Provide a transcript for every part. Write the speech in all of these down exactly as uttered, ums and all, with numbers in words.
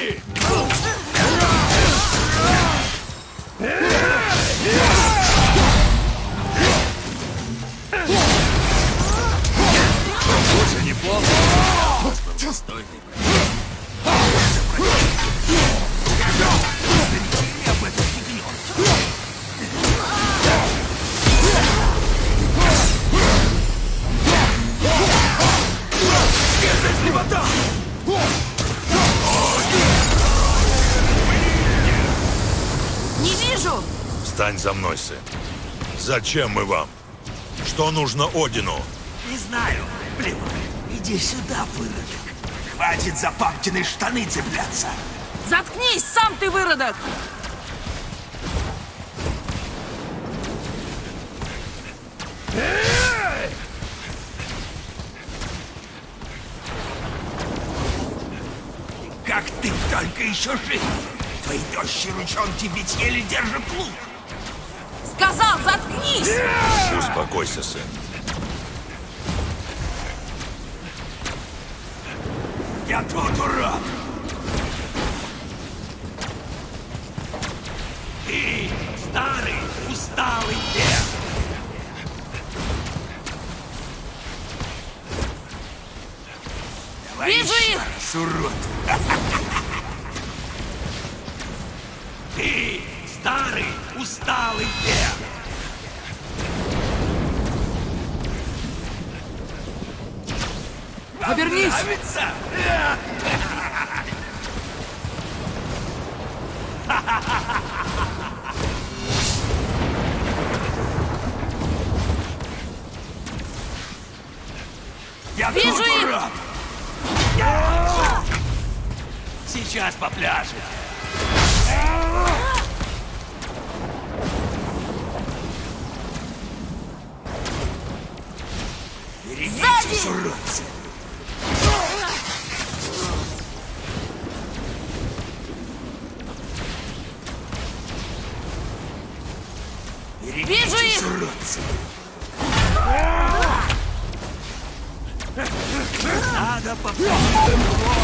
Держи! Уже неплохо. Достойный. Об этом фигнёт. Держись, левота! Не вижу! Встань за мной, сын. Зачем мы вам? Что нужно Одину? Не знаю. Плевать. Иди сюда, выродок. Хватит за папкины штаны цепляться. Заткнись, сам ты выродок! Как ты только еще жив? Твои тощие ручонки ведь еле держат лук. Сказал, заткнись! Успокойся, сын. Я тут, урод! Ты старый, усталый дед! Давай Вижу еще их! раз, урод! Ты старый, усталый дед! Обернись! Нравится? Я Вижу тут, их! урод! Сейчас попляшет. Берегитесь, уродцы! Вижу их! Уродцы! Надо попробовать.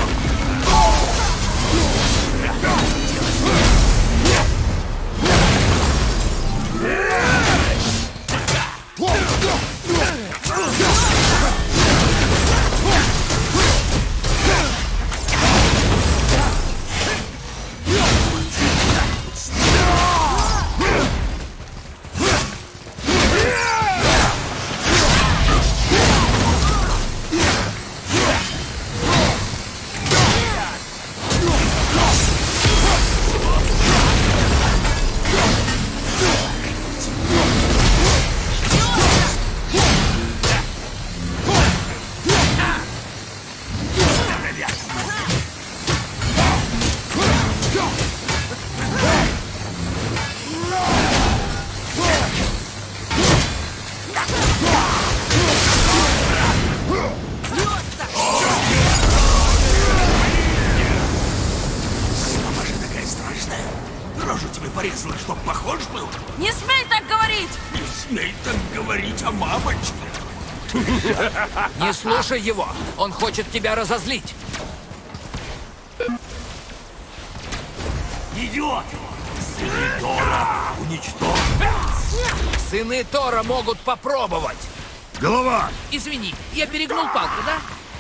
Рожу тебе порезала, чтоб похож был? Не смей так говорить! Не смей так говорить о мамочке. Не слушай его! Он хочет тебя разозлить! Идиот! Сыны Тора уничтожь! Сыны Тора могут попробовать! Голова! Извини, я перегнул палку, да?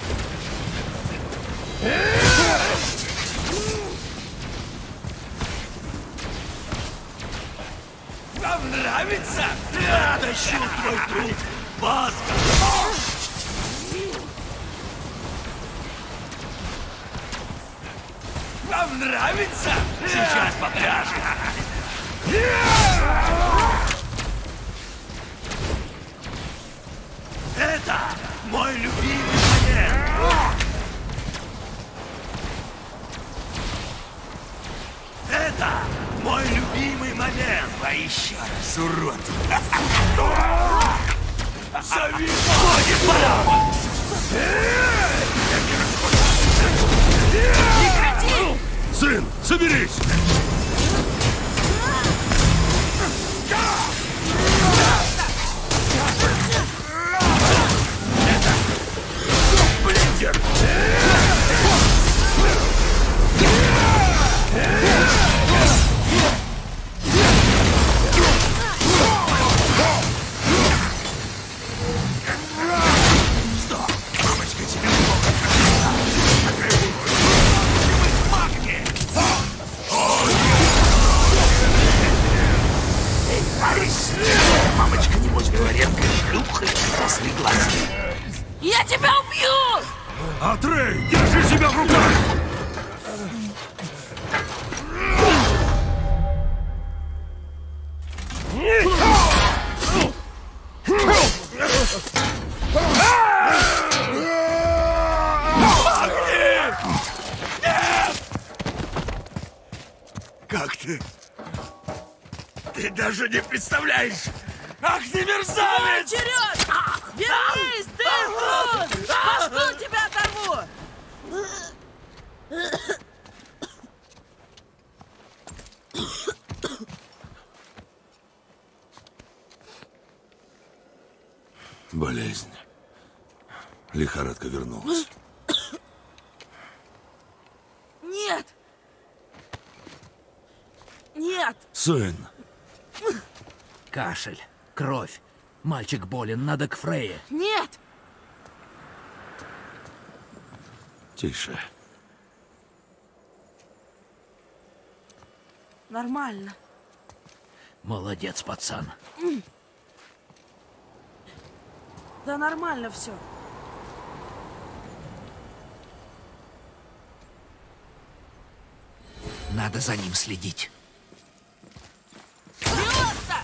Вам нравится? Я тащу твой труп! Баска! Вам нравится? Сейчас попляшем! Это мой любимый момент! Это мой любимый момент! А еще раз, урод! Зови! Ходит пора! Прекрати! Сын, соберись! Блиндер! Как ты? Ты даже не представляешь! Ах ты мерзавец! Вперед! Вернись, ты трус! Башку тебя оторву! Болезнь. Лихорадка вернулась. Нет! Нет! Сын, Кашель, кровь. Мальчик болен, надо к Фрейе. Нет! тише. Нормально. Молодец, пацан. Да нормально все. Надо за ним следить. Вперед-то!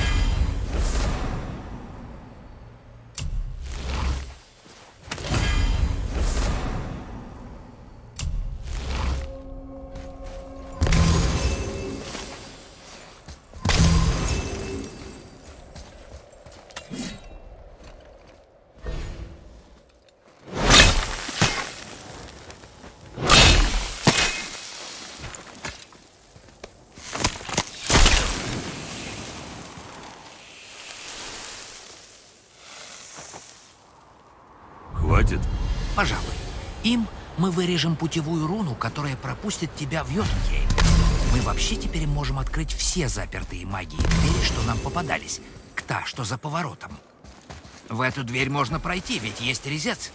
Хватит? Пожалуй. Им мы вырежем путевую руну, которая пропустит тебя в Йотунхейм. Мы вообще теперь можем открыть все запертые магии двери, что нам попадались. К та, что за поворотом. В эту дверь можно пройти, ведь есть резец.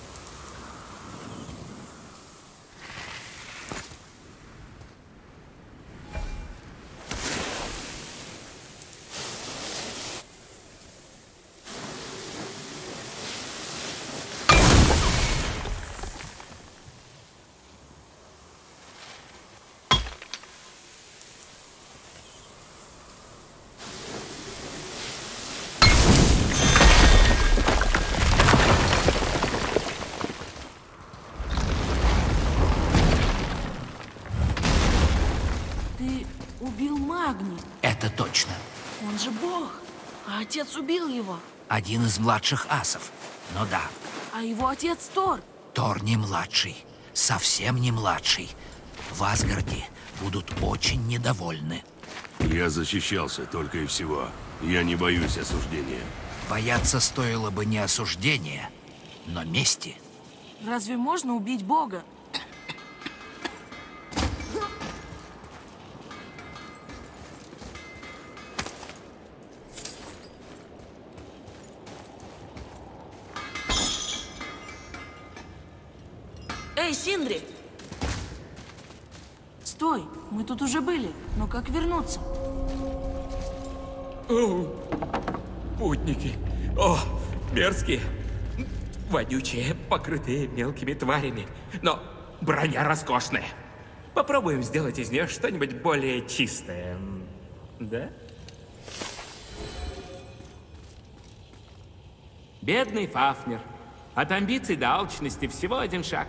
Ты убил Магни. Это точно. Он же бог. А отец убил его. Один из младших асов. Ну да, А его отец Тор. Тор не младший. Совсем не младший. В Асгарде будут очень недовольны. Я защищался только и всего. Я не боюсь осуждения. Бояться стоило бы не осуждения, но мести. Разве можно убить бога? Эй, Синдри! Стой, мы тут уже были, но как вернуться? О, путники. О, мерзкие. Вонючие, покрытые мелкими тварями. Но броня роскошная. Попробуем сделать из нее что-нибудь более чистое. Да? Бедный Фафнер. От амбиций до алчности всего один шаг.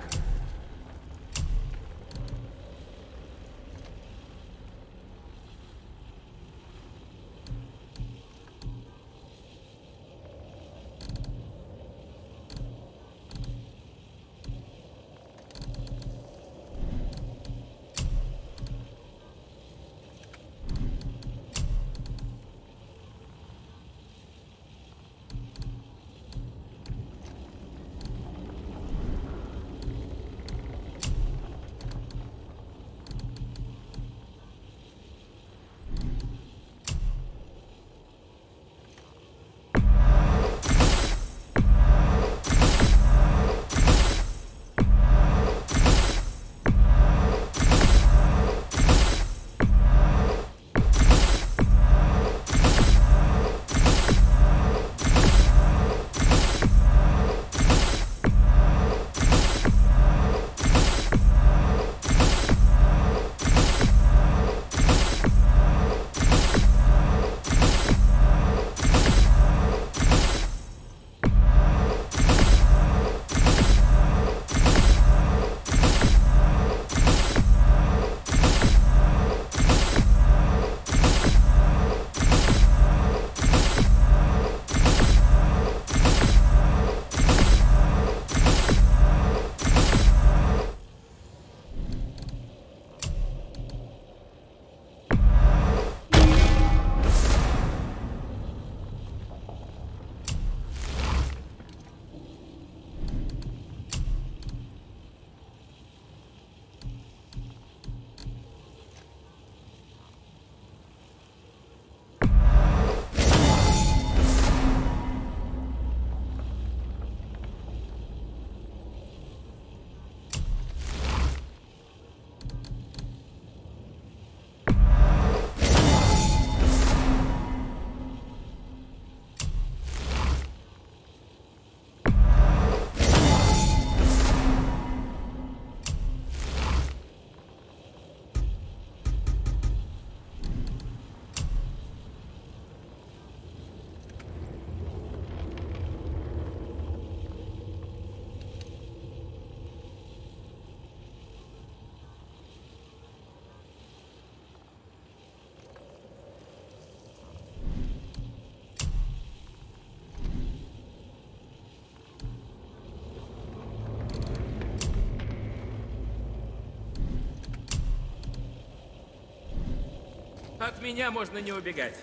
От меня можно не убегать.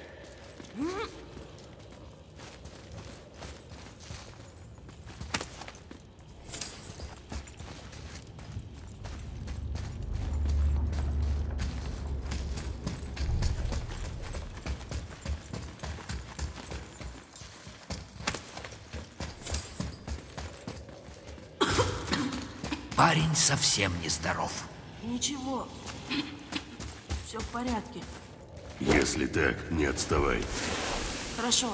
Парень совсем нездоров. Ничего. Все в порядке. Если так, не отставай. Хорошо.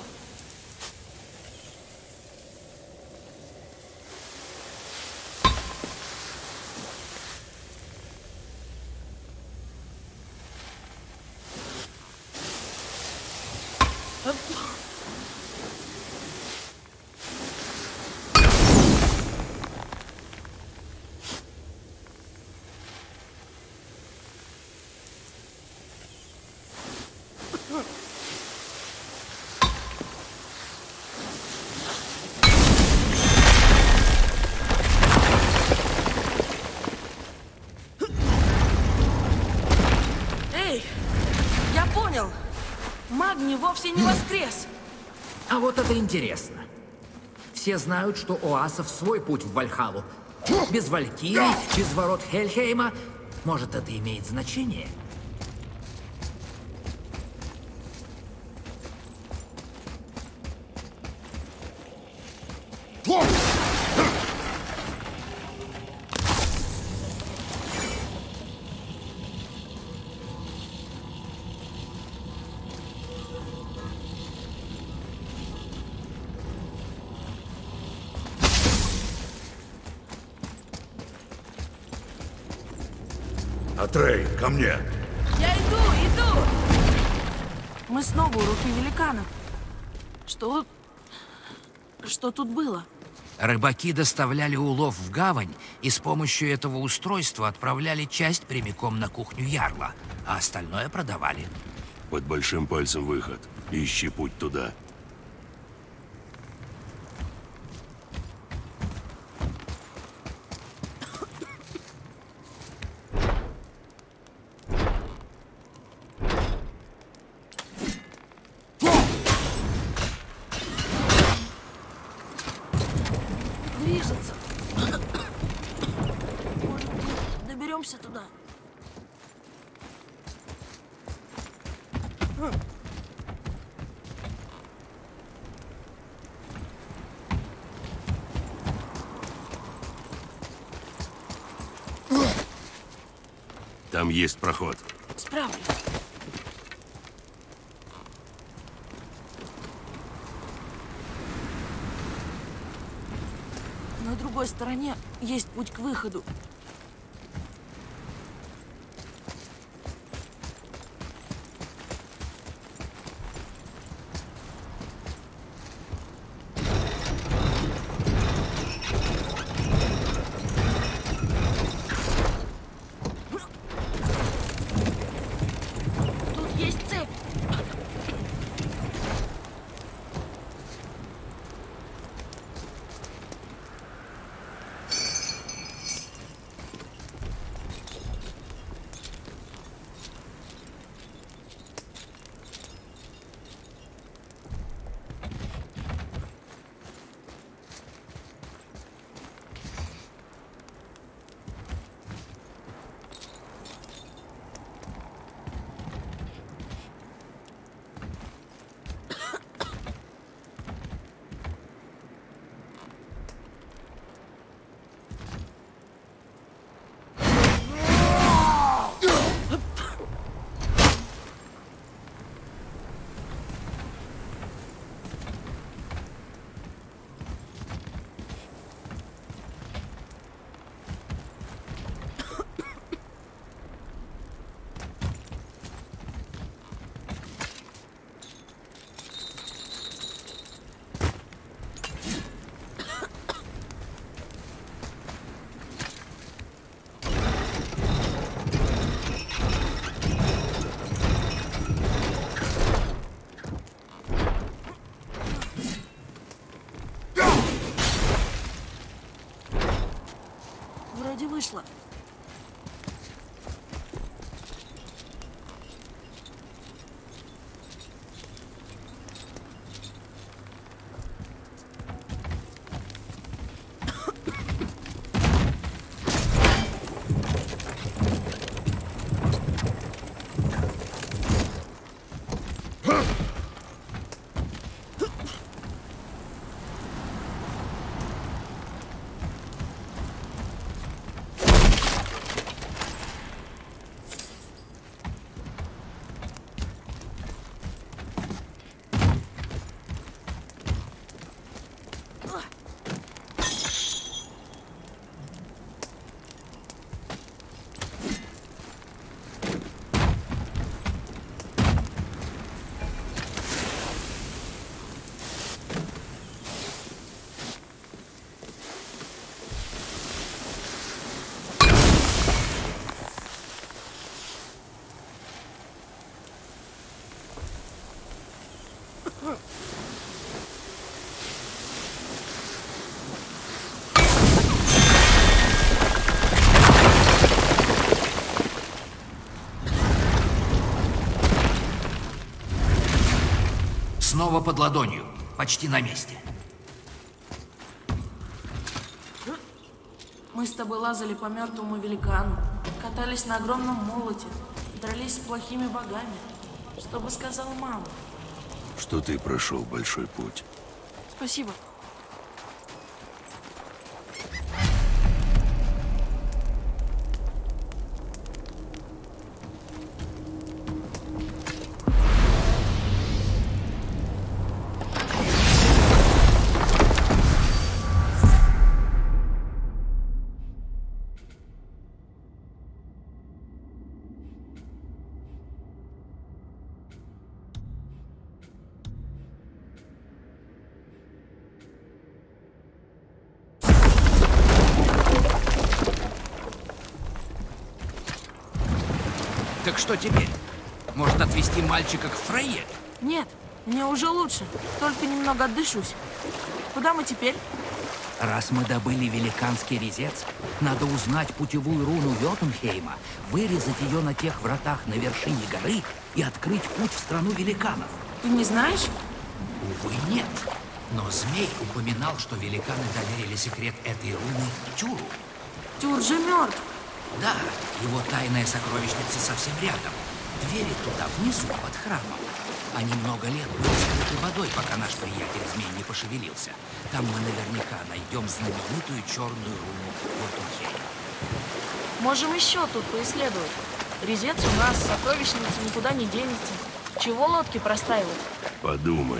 Эй, я понял. Магни вовсе не воскрес. А вот это интересно. Все знают, что у асов свой путь в Вальхалу. Без Валькирий, без ворот Хельхейма. Может, это имеет значение? Атрей, ко мне! Я иду, иду. Мы снова у руки великана. Что... Что тут было? Рыбаки доставляли улов в гавань и с помощью этого устройства отправляли часть прямиком на кухню Ярла, а остальное продавали. Под большим пальцем выход. Ищи путь туда. Движется. Может, мы доберемся туда? Там есть проход. Справлюсь. На другой стороне есть путь к выходу. Тут есть цепь. снова под ладонью, почти на месте. Мы с тобой лазали по мертвому великану, катались на огромном молоте, дрались с плохими богами. Что бы сказала мама? Что ты прошел большой путь. Спасибо. Так что теперь? Может, отвезти мальчика к Фрейе? Нет, мне уже лучше. Только немного отдышусь. Куда мы теперь? Раз мы добыли великанский резец, надо узнать путевую руну Йотунхейма, вырезать ее на тех вратах на вершине горы и открыть путь в страну великанов. Ты не знаешь? Увы, нет. Но змей упоминал, что великаны доверили секрет этой руны Тюру. Тюр же мертв. Да, его тайная сокровищница совсем рядом. Двери туда, внизу, под храмом. Они много лет были скрыты водой, пока наш приятель-змей не пошевелился. Там мы наверняка найдем знаменитую черную руну Йотунхейма. Можем еще тут поисследовать. Резец у нас, сокровищница никуда не денется. Чего лодки простаивать? Подумай.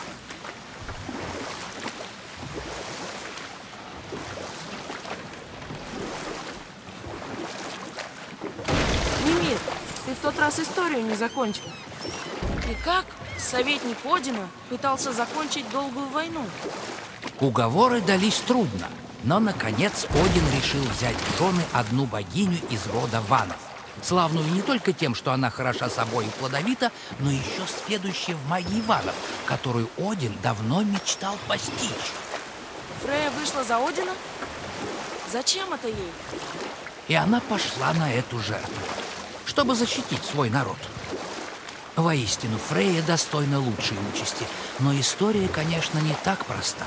Мимир, ты в тот раз историю не закончил. И как советник Одина пытался закончить долгую войну? Уговоры дались трудно, но, наконец, Один решил взять в жены одну богиню из рода ванов, славную не только тем, что она хороша собой и плодовита, но еще сведущая в магии ванов, которую Один давно мечтал постичь. Фрея вышла за Одина? Зачем это ей? И она пошла на эту жертву, чтобы защитить свой народ. Воистину, Фрейя достойна лучшей участи, но история, конечно, не так проста.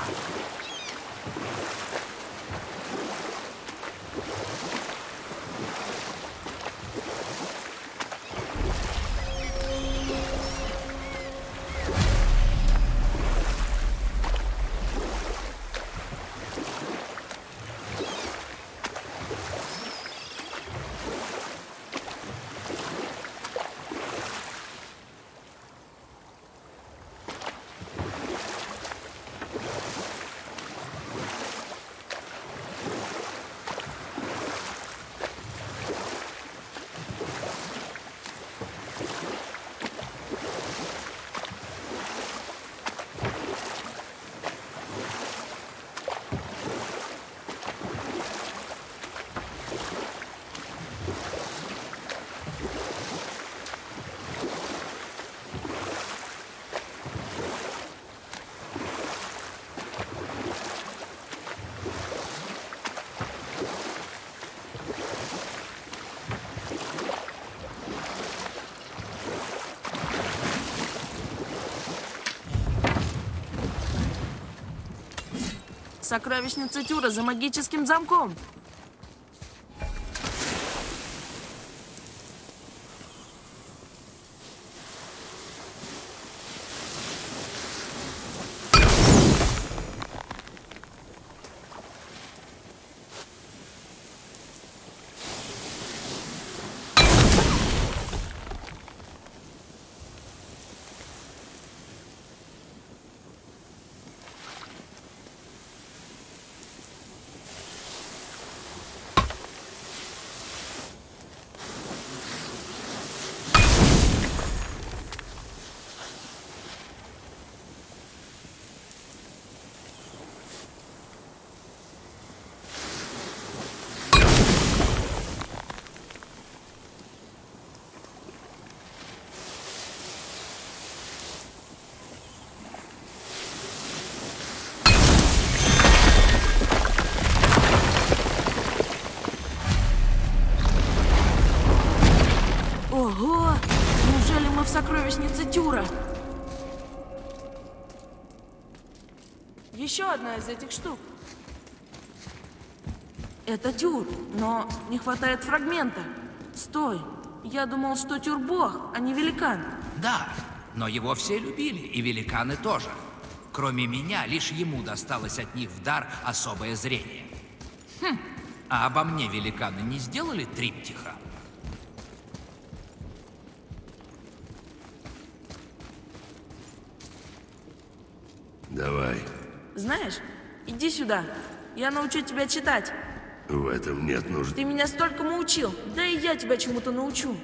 Сокровищница Тюра за магическим замком. Ого! Неужели мы в сокровищнице Тюра? еще одна из этих штук. Это тюр, но не хватает фрагмента. Стой, я думал, что тюр бог, а не великан. Да, но его все любили, и великаны тоже. Кроме меня, лишь ему досталось от них в дар особое зрение. Хм, а обо мне великаны не сделали триптиха? Давай. Знаешь, иди сюда. Я научу тебя читать. В этом нет нужды. Ты меня столькому учил. Да и я тебя чему-то научу.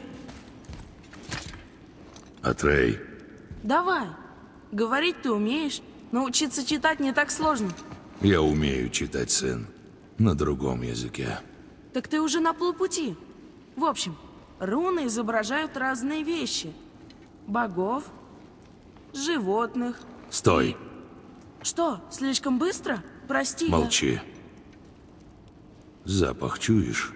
Атрей, Давай. Говорить ты умеешь. Научиться читать не так сложно. Я умею читать, сын. На другом языке. Так ты уже на полпути. В общем, руны изображают разные вещи. Богов, животных. Стой. Что, слишком быстро? Прости, я- Молчи. Запах чуешь?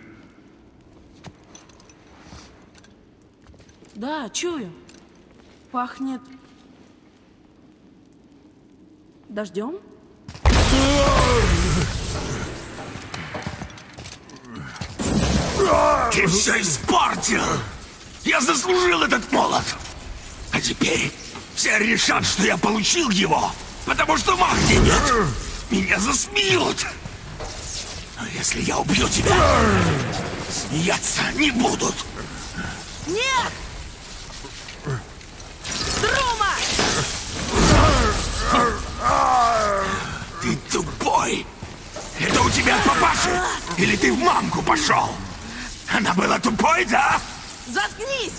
Да, чую. Пахнет... дождем? Ты все испортил! Я заслужил этот молот! А теперь все решат, что я получил его, потому что магии нет! Меня засмеют! Но если я убью тебя, смеяться не будут! Нет! Друма! Ты тупой! Это у тебя от папаши? Или ты в мамку пошел? Она была тупой, да? Заткнись!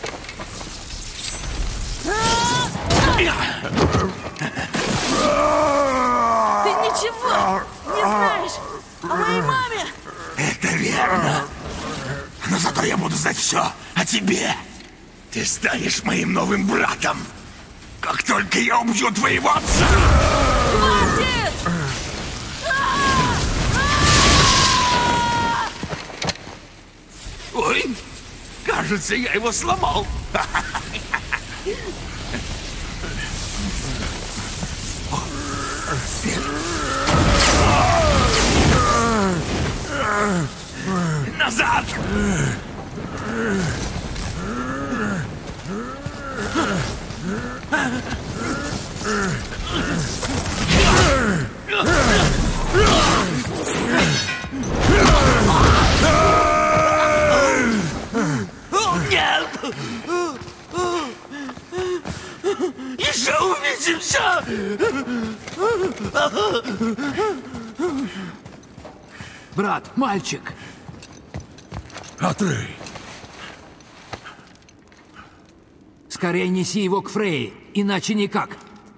Ты ничего не знаешь о моей маме! Это верно. Но зато я буду знать все о тебе. Ты станешь моим новым братом. Как только я убью твоего отца! Хватит! Ой, кажется, я его сломал. Назад! Нет! Еще увидимся! Брат, мальчик! Атрей! Скорее неси его к Фрей, иначе никак.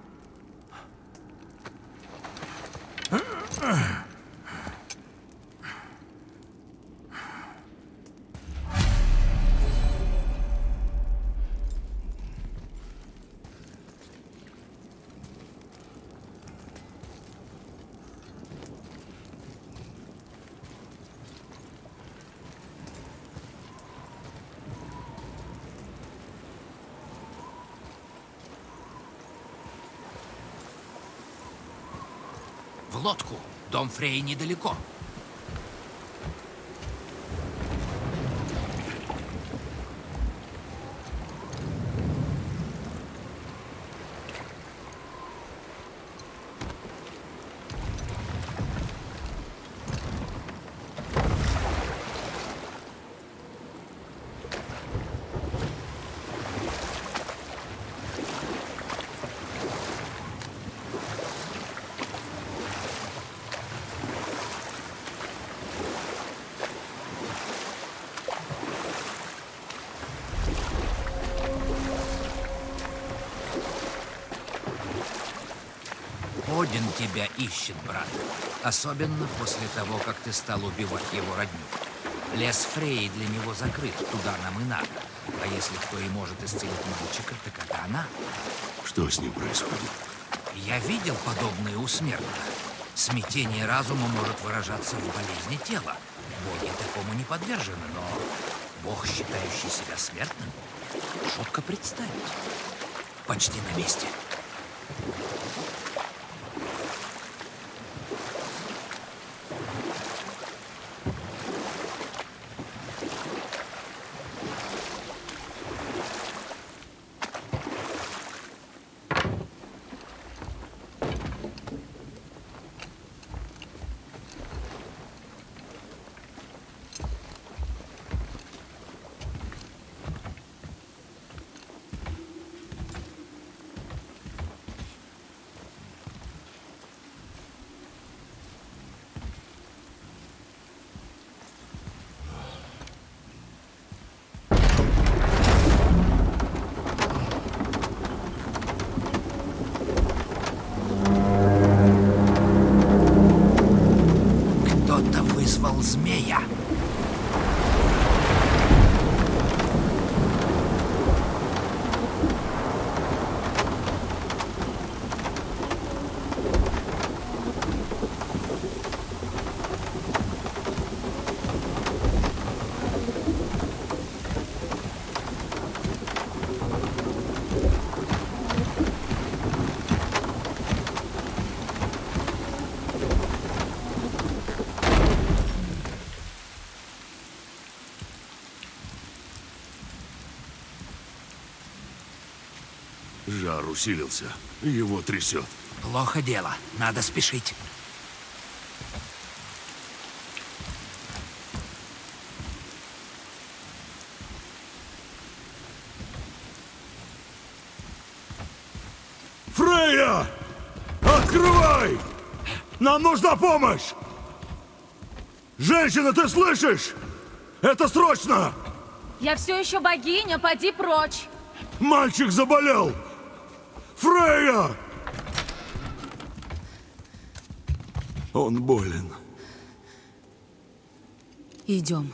В лодку. Дом Фрей недалеко. Один тебя ищет, брат. Особенно после того, как ты стал убивать его родню. Лес Фрей для него закрыт, туда нам и надо. А если кто и может исцелить мальчика, так это она. Что с ним происходит? Я видел подобное у смертных. Смятение разума может выражаться в болезни тела. Боги такому не подвержены, но бог, считающий себя смертным, шутка представить. Почти на месте. Жар усилился. Его трясет. Плохо дело. Надо спешить. Фрейя! Открывай! Нам нужна помощь! Женщина, ты слышишь? Это срочно! Я все еще богиня, поди прочь. Мальчик заболел! Фрейя! Он болен. Идем.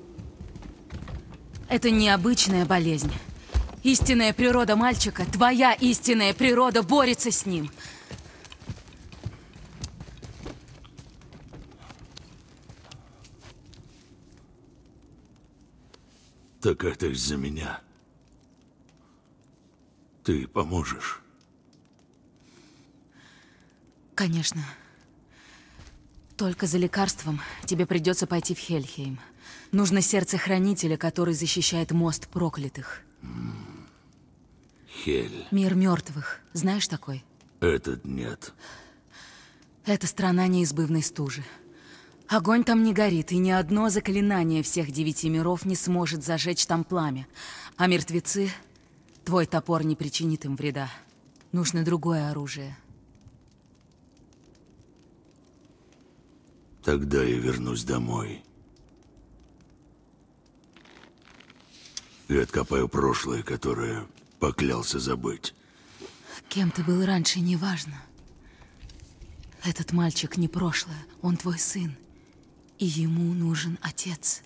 Это необычная болезнь. Истинная природа мальчика, твоя истинная природа борется с ним. Так это из-за меня. Ты поможешь? Конечно. Только за лекарством тебе придется пойти в Хельхейм. Нужно сердце хранителя, который защищает мост проклятых. Хель. Мир мертвых. Знаешь такой? Этот нет. Это страна неизбывной стужи. Огонь там не горит, и ни одно заклинание всех девяти миров не сможет зажечь там пламя. А мертвецы... Твой топор не причинит им вреда. Нужно другое оружие. Тогда я вернусь домой. И откопаю прошлое, которое поклялся забыть. Кем ты был раньше, неважно. Этот мальчик не прошлое, он твой сын. И ему нужен отец.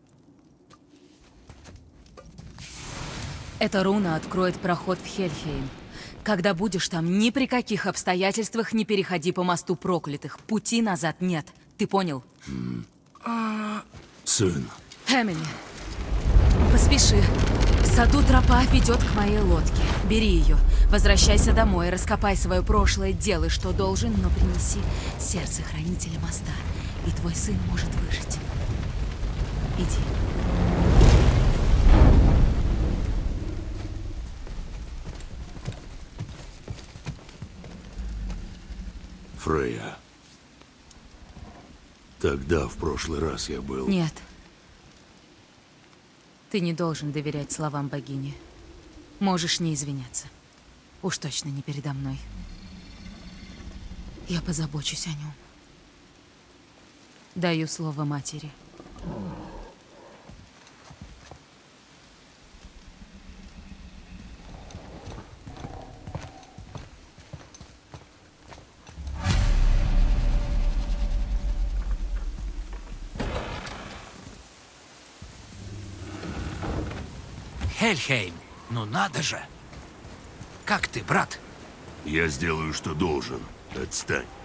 Эта руна откроет проход в Хельхейм. Когда будешь там, ни при каких обстоятельствах не переходи по мосту проклятых. Пути назад нет. Ты понял? Mm. Сын. Эмили, поспеши. В саду тропа ведет к моей лодке. Бери ее. Возвращайся домой, раскопай свое прошлое, делай, что должен, но принеси сердце хранителя моста. И твой сын может выжить. Иди. Фрейя. Тогда, в прошлый раз, я был... Нет. Ты не должен доверять словам богини. Можешь не извиняться. Уж точно не передо мной. Я позабочусь о нем. Даю слово матери. Хельхейм, ну надо же! Как ты, брат? Я сделаю, что должен. Отстань.